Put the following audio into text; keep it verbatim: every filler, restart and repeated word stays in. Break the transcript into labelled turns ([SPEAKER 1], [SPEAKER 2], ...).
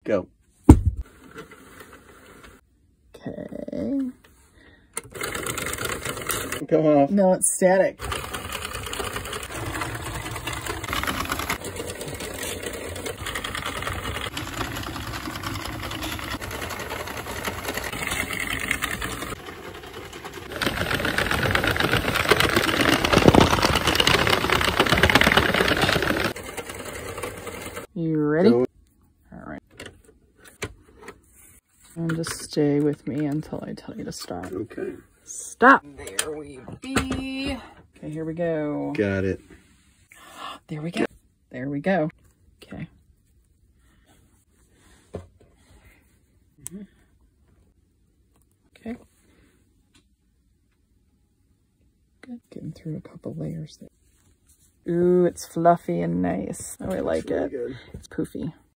[SPEAKER 1] Go.
[SPEAKER 2] Okay.
[SPEAKER 1] Come off.
[SPEAKER 2] No, it's static. You ready?
[SPEAKER 1] Go.
[SPEAKER 2] All right. And just stay with me until I tell you to stop.
[SPEAKER 1] Okay.
[SPEAKER 2] Stop. There we be. Okay, here we go.
[SPEAKER 1] Got it.
[SPEAKER 2] There we go. There we go. Okay. Okay. Good. Getting through a couple layers there. Ooh, it's fluffy and nice. Oh, I like
[SPEAKER 1] really
[SPEAKER 2] it.
[SPEAKER 1] Good.
[SPEAKER 2] It's poofy.